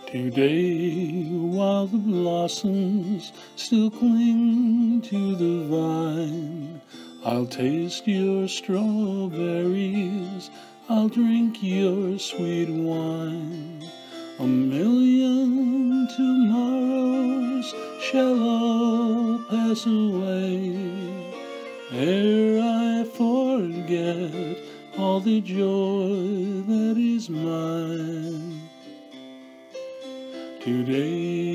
Today, while the blossoms still cling to the vine, I'll taste your strawberries, I'll drink your sweet wine. A million tomorrows shall all pass away, ere I forget all the joy that is mine today.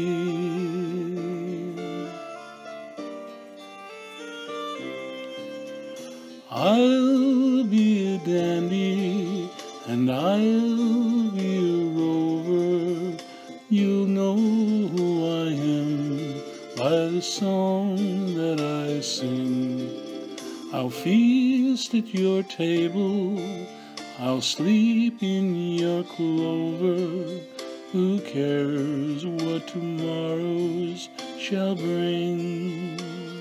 I'll be a dandy and I'll be a rover. You'll know who I am by the song that I sing. I'll feast at your table, I'll sleep in your clover. Who cares what tomorrows shall bring?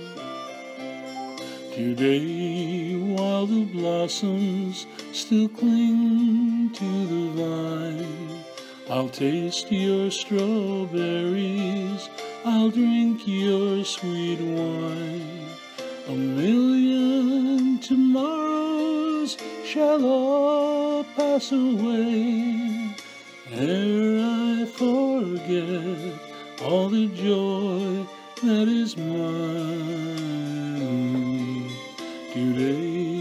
Today, while the blossoms still cling to the vine, I'll taste your strawberries, I'll drink your sweet wine. A million tomorrows shall all pass away, ere I forget all the joy that is mine today.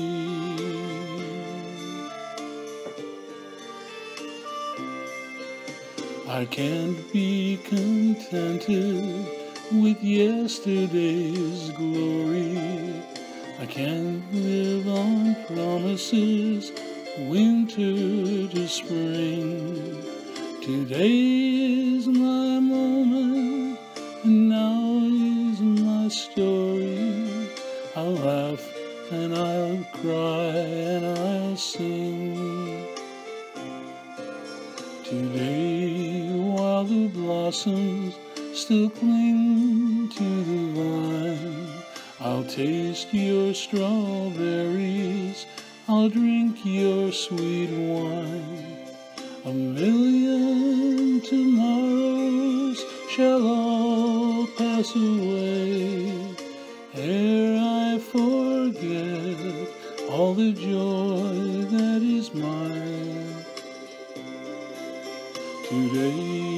I can't be contented with yesterday's glory. I can't live on promises, winter to spring. Today is my moment, and now is my story. I'll laugh and I'll cry and I'll sing. Today, while the blossoms still cling to the vine, I'll taste your strawberries, I'll drink your sweet wine. A million tomorrows shall all pass away, ere I forget all the joy that is mine today.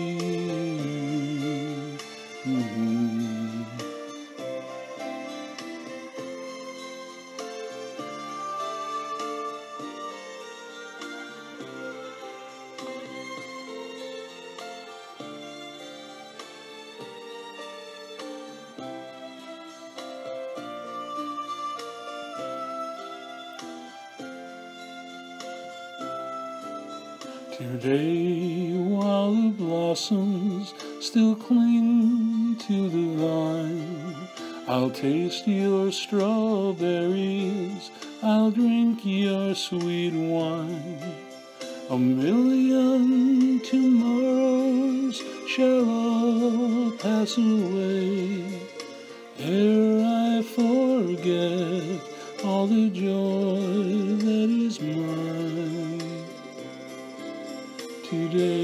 Today, while the blossoms still cling to the vine, I'll taste your strawberries, I'll drink your sweet wine. A million tomorrows shall all pass away, ere I forget all the joy that is mine today.